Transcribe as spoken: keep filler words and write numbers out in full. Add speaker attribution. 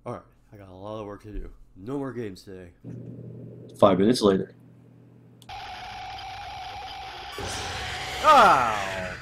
Speaker 1: Alright, I got a lot of work to do. No more games today.
Speaker 2: Five minutes later.
Speaker 1: Ow!